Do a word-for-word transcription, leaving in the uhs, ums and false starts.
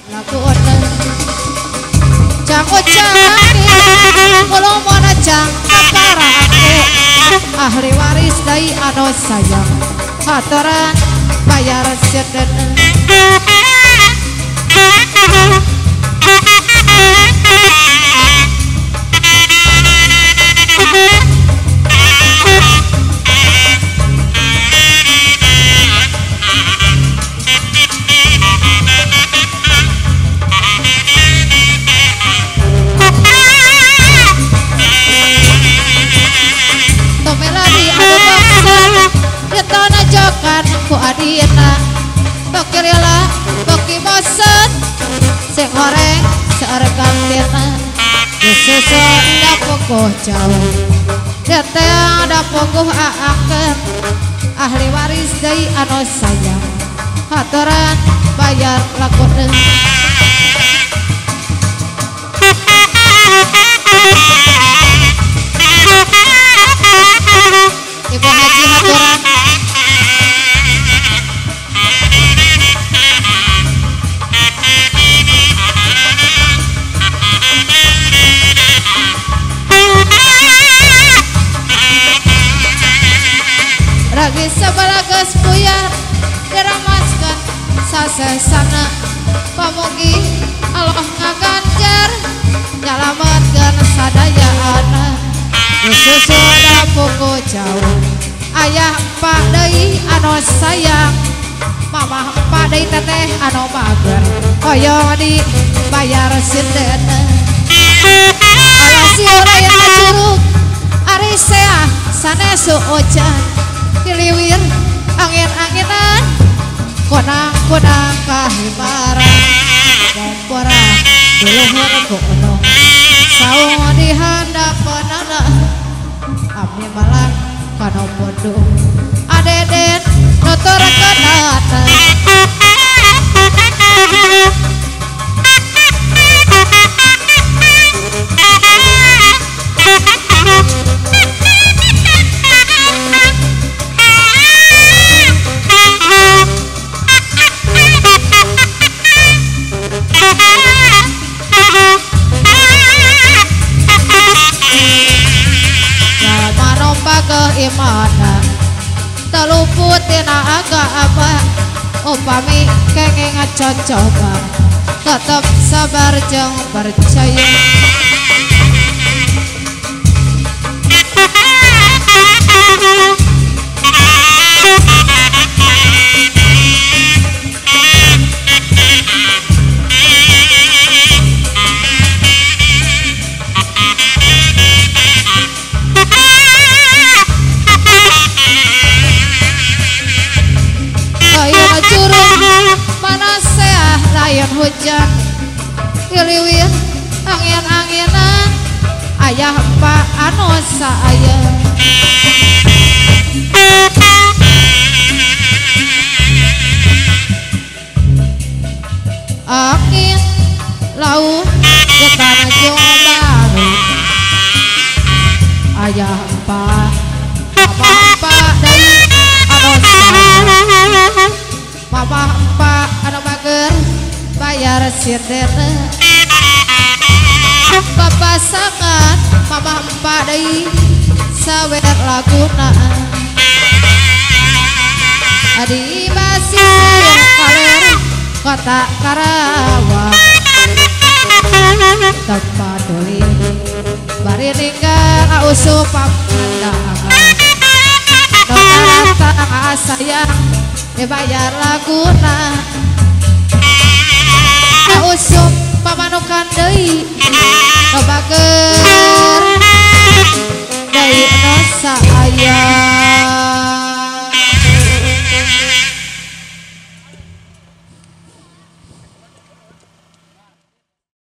lagu onen jang ucangi kulo mona jang kaparake ahli waris dai anu sayang hatoran bayar seden ku adina toki rela toki bosen sing horeng seregang tina susu da pokoh jauh dete da pokoh aaker ahli waris dai anu sayang hatoran bayar lakuneun Ibu Haji hatoran ragi sabaragas buyar diramaskan sasesana pamugi Allah ngaganjar nyalametkeun sadaya anak susu da puku jauh ayah pak deui anu sayang mamah pak deui teteh anu mager hoyong dibayar sinden alasieu aya curug ari seah sanesu ojan kiliwir angin-anginan konang-konang kahimaran kompora duluhur kuno saung di handapanana abdi malah kana podo adeden nutur kenata keimanan teluput tina agama upami kenging cocoba tetep sabar jeung percaya layan hujan kiliwir angin-anginan ayah pak anu saya angin laut getana jeung baru ayah pak papa pak deui anu saya papa pak anu mager bayar sinden papasangan mama empa deui sawer laguna adi basir kaler kota Karawang tempat tuli bari ninggal ausup pamandangan nona sayang dibayar laguna usup pamanukan deui lobakeun